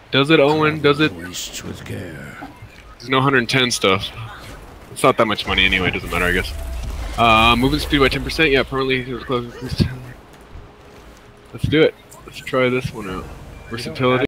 Does it, Owen? Does it? Wastes with care. There's no 110 stuff. It's not that much money anyway, doesn't matter, I guess. Movement speed by 10%, yeah, permanently close. Let's do it. Let's try this one out. Versatility.